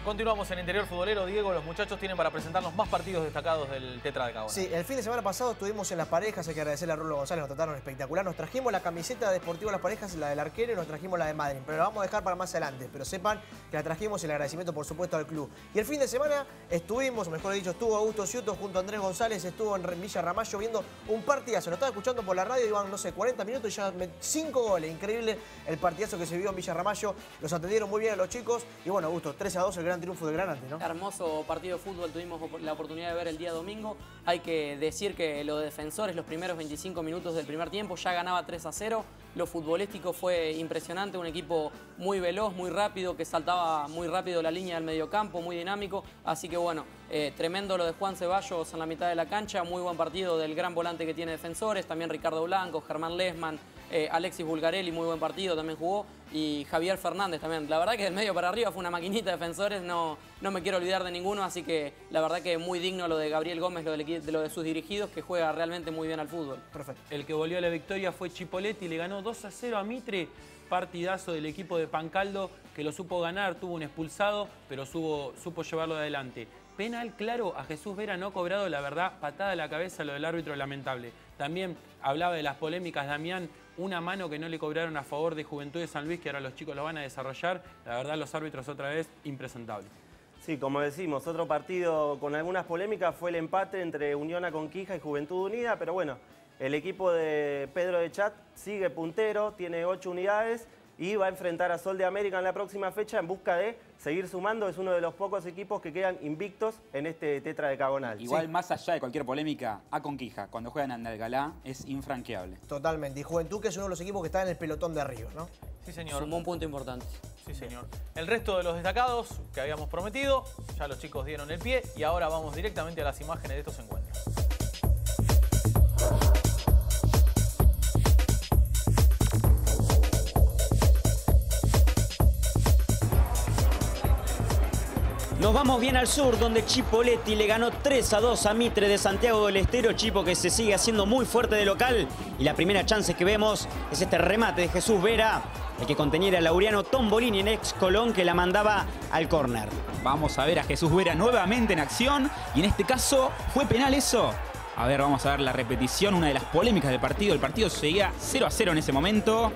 Continuamos en Interior Futbolero. Diego, los muchachos tienen para presentarnos más partidos destacados del Tetra de Cagonal. Sí, el fin de semana pasado estuvimos en Las Parejas, hay que agradecerle a Rulo González, nos trataron espectacular. Nos trajimos la camiseta de Deportivo Las Parejas, la del arquero, y nos trajimos la de Madrid, pero la vamos a dejar para más adelante. Pero sepan que la trajimos, el agradecimiento por supuesto al club. Y el fin de semana estuvimos, o mejor dicho, estuvo Augusto Ciuto junto a Andrés González, estuvo en Villa Ramallo viendo un partidazo. Lo estaba escuchando por la radio, iban, no sé, 40 minutos y ya 5 goles. Increíble el partidazo que se vio en Villa Ramallo. Los atendieron muy bien a los chicos. Y bueno, Augusto, 3-2, el gran triunfo del Granate, ¿no? Hermoso partido de fútbol tuvimos la oportunidad de ver el día domingo. Hay que decir que los defensores, los primeros 25 minutos del primer tiempo, ya ganaba 3-0. Lo futbolístico fue impresionante, un equipo muy veloz, muy rápido, que saltaba muy rápido la línea del mediocampo, muy dinámico. Así que bueno, tremendo lo de Juan Ceballos en la mitad de la cancha, muy buen partido del gran volante que tiene Defensores, también Ricardo Blanco, Germán Lesman, Alexis Bulgarelli, muy buen partido, también jugó, y Javier Fernández también. La verdad que del medio para arriba fue una maquinita de Defensores, no me quiero olvidar de ninguno, así que la verdad que muy digno lo de Gabriel Gómez, lo de sus dirigidos, que juega realmente muy bien al fútbol. Perfecto. El que volvió a la victoria fue Chipoletti, le ganó 2-0 a Mitre, partidazo del equipo de Pancaldo, que lo supo ganar, tuvo un expulsado, pero supo llevarlo adelante. Penal claro a Jesús Vera no cobrado, la verdad, patada a la cabeza, lo del árbitro lamentable. También hablaba de las polémicas, Damián, una mano que no le cobraron a favor de Juventud de San Luis, que ahora los chicos lo van a desarrollar. La verdad, los árbitros otra vez impresentables. Sí, como decimos, otro partido con algunas polémicas fue el empate entre Unión Aconquija y Juventud Unida, pero bueno, el equipo de Pedro de Chat sigue puntero, tiene 8 unidades y va a enfrentar a Sol de América en la próxima fecha en busca de seguir sumando. Es uno de los pocos equipos que quedan invictos en este Tetra de Cagonal. Igual, sí, más allá de cualquier polémica, Aconquija, cuando juegan en Andalgalá, es infranqueable. Totalmente. Y Juventud, que es uno de los equipos que está en el pelotón de arriba, ¿no? Sí, señor. Sumó un punto importante. Sí, señor. El resto de los destacados que habíamos prometido, ya los chicos dieron el pie y ahora vamos directamente a las imágenes de estos encuentros. Nos vamos bien al sur, donde Chipoletti le ganó 3-2 a Mitre de Santiago del Estero. Chipo que se sigue haciendo muy fuerte de local. Y la primera chance que vemos es este remate de Jesús Vera, el que contenía a Laureano Tombolini en ex Colón, que la mandaba al córner. Vamos a ver a Jesús Vera nuevamente en acción. Y en este caso, ¿fue penal eso? A ver, vamos a ver la repetición, una de las polémicas del partido. El partido seguía 0-0 en ese momento.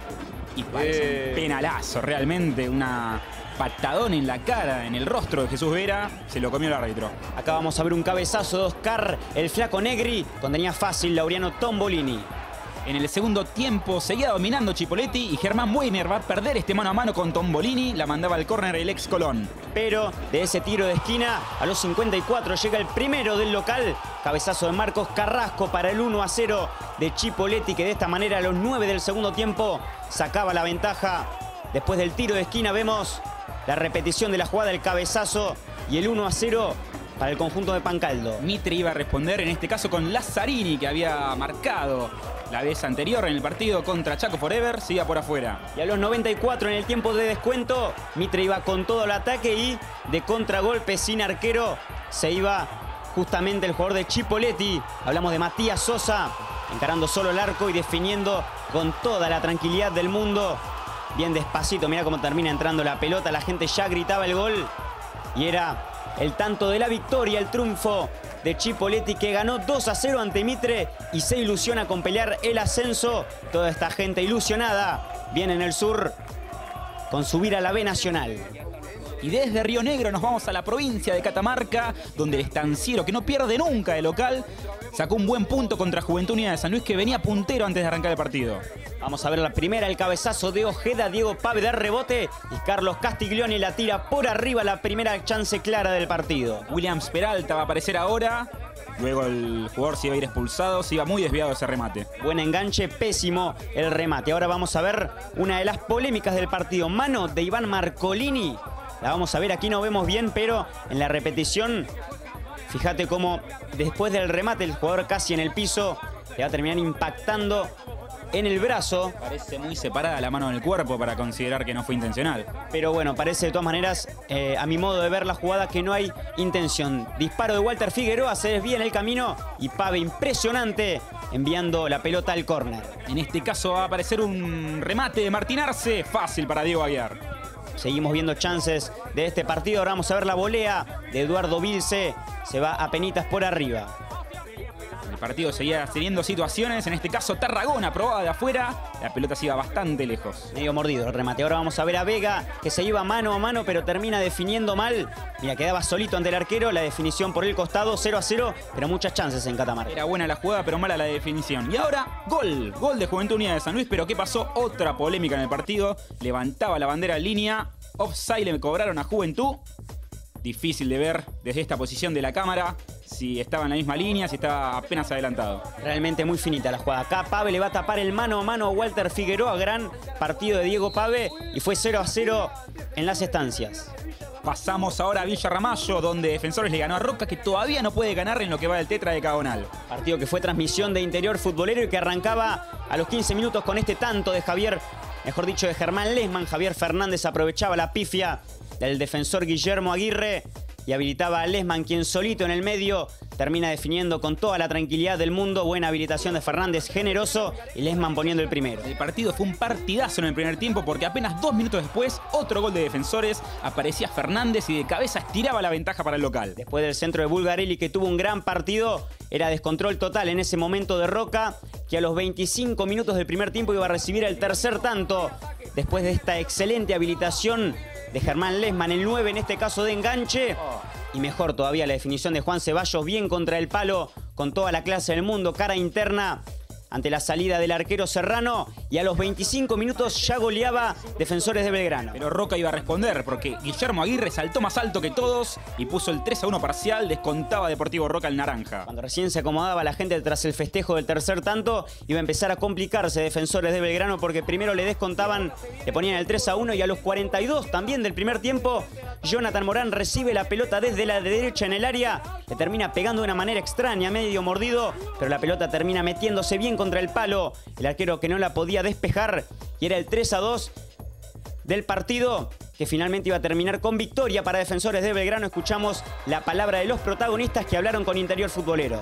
Y parece un penalazo, realmente, una patadón en la cara, en el rostro de Jesús Vera, se lo comió el árbitro. Acá vamos a ver un cabezazo de Oscar, el flaco Negri, contenía fácil Laureano Tombolini. En el segundo tiempo seguía dominando Chipoletti y Germán Weiner va a perder este mano a mano con Tombolini, la mandaba al córner el ex Colón. Pero de ese tiro de esquina, a los 54 llega el primero del local, cabezazo de Marcos Carrasco para el 1-0 de Chipoletti, que de esta manera a los 9 del segundo tiempo sacaba la ventaja. Después del tiro de esquina vemos la repetición de la jugada, el cabezazo y el 1-0 para el conjunto de Pancaldo. Mitre iba a responder en este caso con Lazzarini, que había marcado la vez anterior en el partido contra Chaco Forever, siga por afuera. Y a los 94 en el tiempo de descuento, Mitre iba con todo el ataque y de contragolpe sin arquero se iba justamente el jugador de Chipoletti. Hablamos de Matías Sosa, encarando solo el arco y definiendo con toda la tranquilidad del mundo. Bien despacito, mira cómo termina entrando la pelota, la gente ya gritaba el gol y era el tanto de la victoria, el triunfo de Chipoletti, que ganó 2-0 ante Mitre y se ilusiona con pelear el ascenso. Toda esta gente ilusionada viene en el sur con subir a la B Nacional. Y desde Río Negro nos vamos a la provincia de Catamarca, donde el Estanciero, que no pierde nunca de local, sacó un buen punto contra Juventud Unida de San Luis, que venía puntero antes de arrancar el partido. Vamos a ver la primera, el cabezazo de Ojeda, Diego Pave de rebote y Carlos Castiglioni la tira por arriba, la primera chance clara del partido. Williams Peralta va a aparecer ahora. Luego el jugador se iba a ir expulsado, se iba muy desviado ese remate. Buen enganche, pésimo el remate. Ahora vamos a ver una de las polémicas del partido. Mano de Iván Marcolini. La vamos a ver, aquí no vemos bien, pero en la repetición, fíjate cómo después del remate el jugador casi en el piso le va a terminar impactando en el brazo. Parece muy separada la mano del cuerpo para considerar que no fue intencional. Pero bueno, parece de todas maneras, a mi modo de ver la jugada, que no hay intención. Disparo de Walter Figueroa, se desvía en el camino y Pave impresionante enviando la pelota al córner. En este caso va a aparecer un remate de Martín Arce, fácil para Diego Aguiar. seguimos viendo chances de este partido. Ahora vamos a ver la volea de Eduardo Vilce. Se va apenitas por arriba. El partido seguía teniendo situaciones, en este caso Tarragona probaba de afuera, la pelota se iba bastante lejos. Medio mordido el remate. Ahora vamos a ver a Vega, que se iba mano a mano, pero termina definiendo mal. Mira, quedaba solito ante el arquero, la definición por el costado, 0-0, pero muchas chances en Catamarca. Era buena la jugada, pero mala la definición. Y ahora, gol de Juventud Unida de San Luis, pero ¿qué pasó? Otra polémica en el partido, levantaba la bandera en línea, offside le cobraron a Juventud. Difícil de ver desde esta posición de la cámara si estaba en la misma línea, si estaba apenas adelantado. Realmente muy finita la jugada. Acá Pave le va a tapar el mano a mano a Walter Figueroa. Gran partido de Diego Pave y fue 0-0 en las estancias. Pasamos ahora a Villa Ramallo, donde Defensores le ganó a Roca, que todavía no puede ganar en lo que va del tetra de Cagonal. Partido que fue transmisión de Interior Futbolero y que arrancaba a los 15 minutos con este tanto de de Germán Lesman. Javier Fernández aprovechaba la pifia del defensor Guillermo Aguirre y habilitaba a Lesman, quien solito en el medio termina definiendo con toda la tranquilidad del mundo. Buena habilitación de Fernández, generoso, y Lesman poniendo el primero. El partido fue un partidazo en el primer tiempo porque apenas 2 minutos después, otro gol de Defensores, aparecía Fernández y de cabeza estiraba la ventaja para el local. Después del centro de Bulgarelli, que tuvo un gran partido, era descontrol total en ese momento de Roca, que a los 25 minutos del primer tiempo iba a recibir el tercer tanto. Después de esta excelente habilitación de Germán Lesman, el 9 en este caso de enganche. Y mejor todavía la definición de Juan Ceballos, bien contra el palo, con toda la clase del mundo, cara interna ante la salida del arquero Serrano, y a los 25 minutos ya goleaba Defensores de Belgrano. Pero Roca iba a responder porque Guillermo Aguirre saltó más alto que todos y puso el 3-1 parcial, descontaba Deportivo Roca el naranja. Cuando recién se acomodaba la gente tras el festejo del tercer tanto, iba a empezar a complicarse Defensores de Belgrano porque primero le descontaban, le ponían el 3-1 y a los 42 también del primer tiempo, Jonathan Morán recibe la pelota desde la derecha en el área, le termina pegando de una manera extraña, medio mordido, pero la pelota termina metiéndose bien contra el palo, el arquero que no la podía despejar, y era el 3-2 del partido que finalmente iba a terminar con victoria para Defensores de Belgrano. Escuchamos la palabra de los protagonistas que hablaron con Interior Futbolero.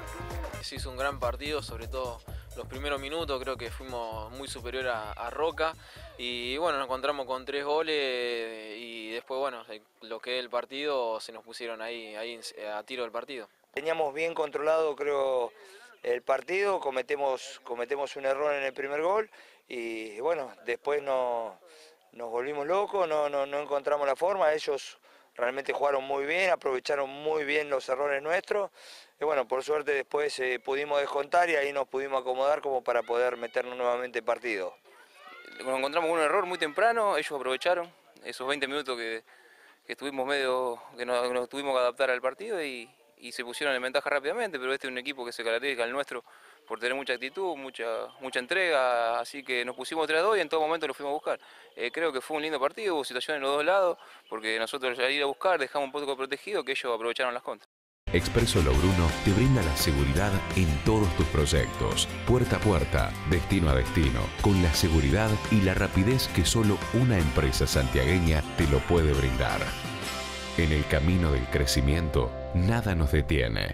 Se hizo un gran partido, sobre todo los primeros minutos, creo que fuimos muy superior a Roca y bueno, nos encontramos con 3 goles y después bueno, lo que es el partido se nos pusieron ahí a tiro del partido. Teníamos bien controlado, creo, el partido, cometemos un error en el primer gol y bueno, después nos volvimos locos, no encontramos la forma. Ellos realmente jugaron muy bien, aprovecharon muy bien los errores nuestros y bueno, por suerte después pudimos descontar y ahí nos pudimos acomodar como para poder meternos nuevamente en partido. Nos encontramos con un error muy temprano, ellos aprovecharon esos 20 minutos que estuvimos que nos tuvimos que adaptar al partido y se pusieron en ventaja rápidamente, pero este es un equipo que se caracteriza al nuestro por tener mucha actitud, mucha entrega, así que nos pusimos 3-2 y en todo momento lo fuimos a buscar. Creo que fue un lindo partido, hubo situaciones en los dos lados, porque nosotros al ir a buscar dejamos un poco protegido que ellos aprovecharon las contras. Expreso Logruno te brinda la seguridad en todos tus proyectos, puerta a puerta, destino a destino, con la seguridad y la rapidez que solo una empresa santiagueña te lo puede brindar. En el camino del crecimiento, nada nos detiene.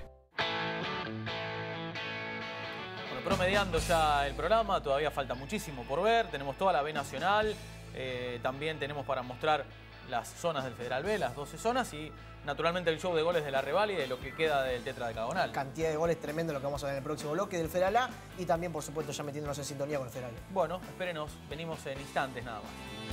Bueno, promediando ya el programa, todavía falta muchísimo por ver. Tenemos toda la B Nacional, también tenemos para mostrar las zonas del Federal B, las 12 zonas y naturalmente el show de goles de la Reválida y de lo que queda del Tetra de Cagonal. Cantidad de goles tremendo lo que vamos a ver en el próximo bloque del Federal A y también, por supuesto, ya metiéndonos en sintonía con el Federal B. Bueno, espérenos, venimos en instantes nada más.